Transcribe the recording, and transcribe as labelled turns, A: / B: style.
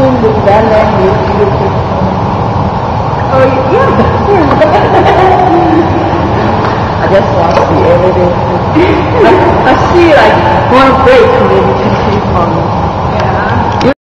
A: in that language. Oh, yeah. I just want to see everything. I see like one break maybe 2 3 from